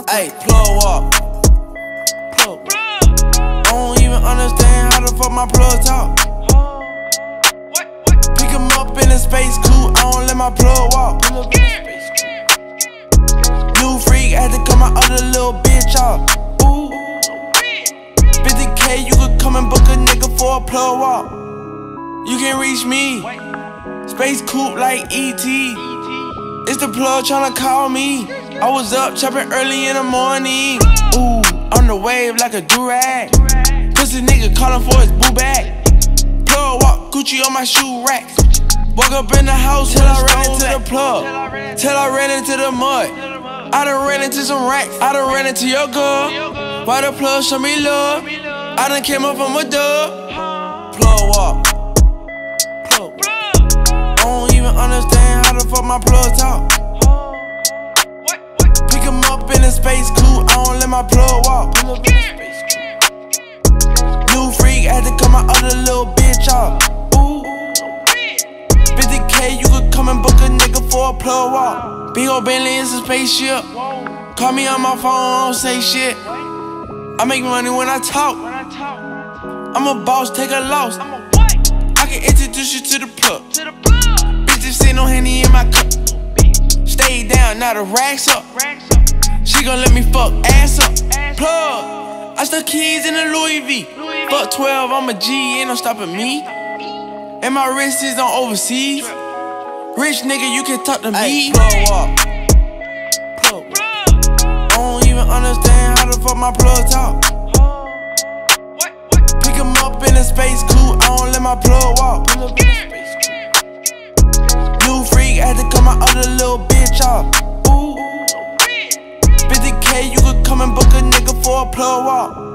Ayy, plug walk. Plug. I don't even understand how the fuck my plug talk. Pick him up in a space coupe, I don't let my plug walk. New freak, had to cut my other little bitch off. Ooh. 50K, you could come and book a nigga for a plug walk. You can reach me, space coupe like E.T. It's the plug tryna call me. I was up chopping early in the morning. Ooh, on the wave like a do-rag. Pussy nigga calling for his boo bag. Plug walk, Gucci on my shoe racks. Woke up in the house till I ran into the plug. Till I ran into the mud. I done ran into some racks. I done ran into your girl. Why the plug show me love? I done came up from a dub. Plug walk. Plug. I don't even understand how the fuck my plug talk. Pick him up in a space coupe, I don't let my plug walk. New freak, had to cut my other little bitch off. Ooh. 50K, you could come and book a nigga for a plug walk. Big ol' Bentley, it's a spaceship. Call me on my phone, I don't say shit. I make money when I talk. I'm a boss, take a loss. I can introduce you to the plug. Bitches sitting on Henny in my cup. Stay down, now the racks up. She gon' let me fuck ass up. Plug, I stuck keys in a Louis V. Fuck 12, I'm a G, ain't no stopping me. And my wrist is on overseas. Rich nigga, you can talk to me. Plug walk. Plug. I don't even understand how the fuck my plug talk. Pick him up in a space coupe, I don't let my plug walk. New freak, had to cut my other little bitch off. Ooh. 50K, you could come and book a nigga for a plug walk.